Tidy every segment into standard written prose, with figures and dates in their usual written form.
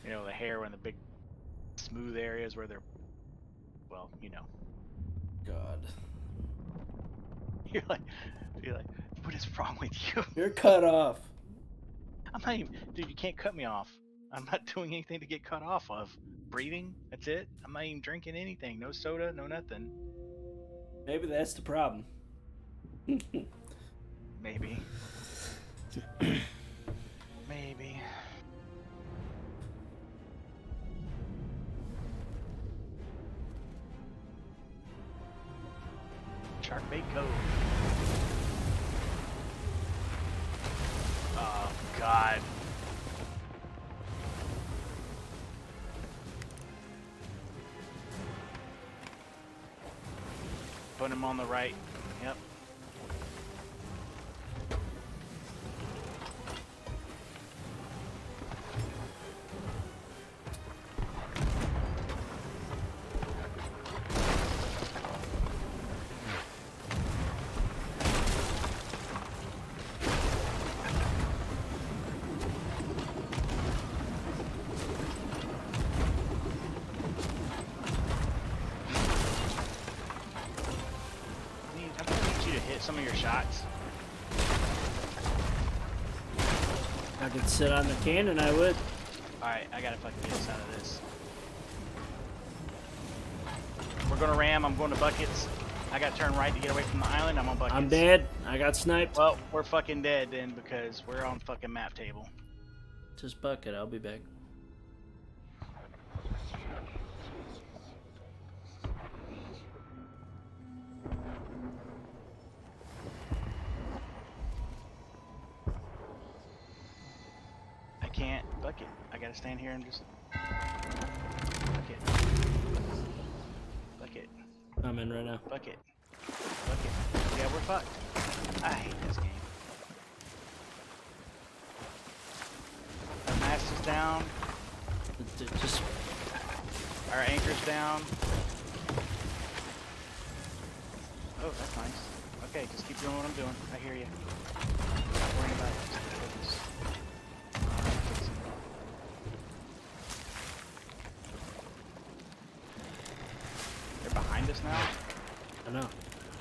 You know, the hair and the big smooth areas where they're, well, you know. God. You're like, what is wrong with you? You're cut off. I'm not even, dude. You can't cut me off. I'm not doing anything to get cut off of. Breathing. That's it. I'm not even drinking anything. No soda. No nothing. Maybe that's the problem. Maybe. Maybe. Sharkbait Cove. Oh, God. Put him on the right. Yep. Some of your shots. I could sit on the cannon, I would. Alright, I gotta fucking get us out of this. We're gonna ram, I'm going to buckets. I gotta turn right to get away from the island, I'm on buckets. I'm dead. I got sniped. Well, we're fucking dead then because we're on fucking map table. Just bucket, I'll be back. I can't bucket. I gotta stand here and just bucket. Bucket. I'm in right now. Bucket. Bucket. Yeah, we're fucked. I hate this game. Our mast is down. Just Our anchor's down. Oh, that's nice. Okay, just keep doing what I'm doing. I hear you. Not worrying about it. Just focus. They're behind us now? I know.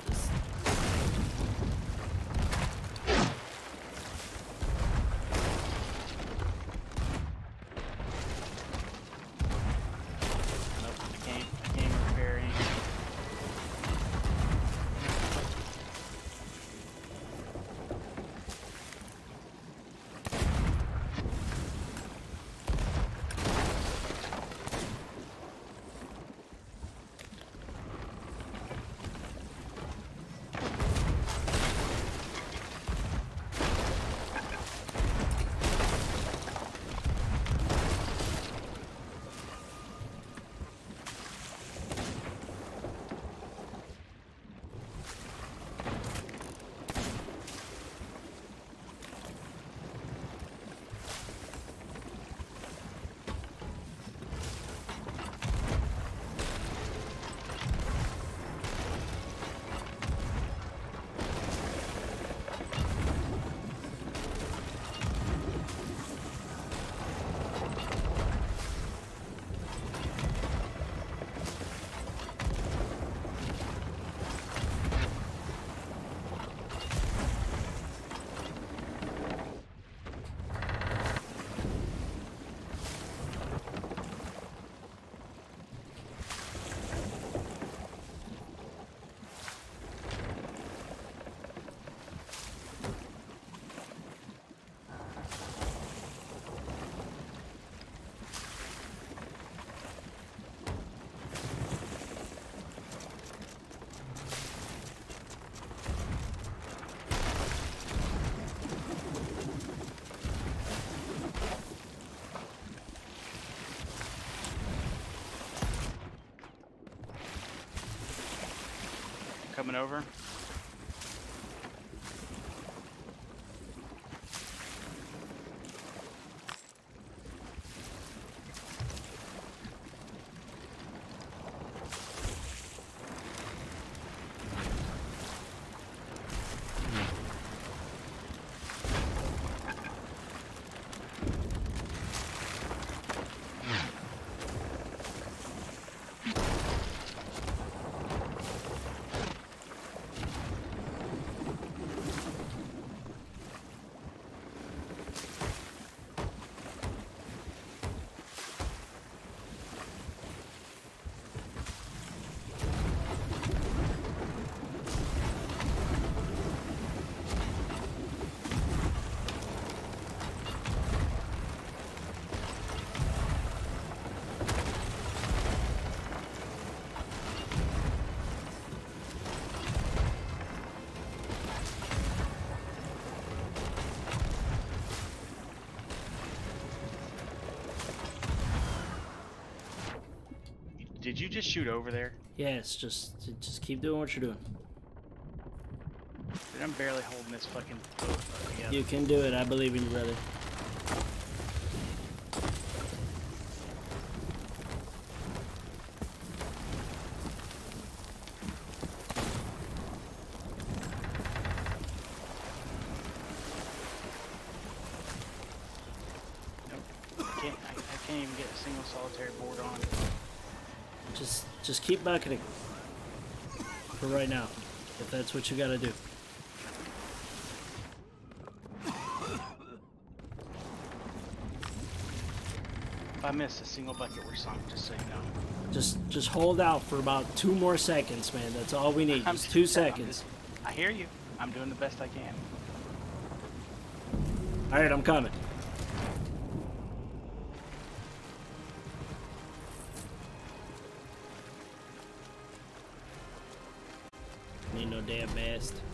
Nope, I can't repair anything. Coming over. Did you just shoot over there? Yes, just keep doing what you're doing. Dude, I'm barely holding this fucking boat together. You can do it. I believe in you, brother. I can't even get a single solitary board on. Just keep bucketing. For right now. If that's what you gotta do. If I miss a single bucket, we're sunk, just so you know. Just hold out for about 2 more seconds, man. That's all we need. Just 2 seconds. I hear you. I'm doing the best I can. Alright, I'm coming. Need no damn mast.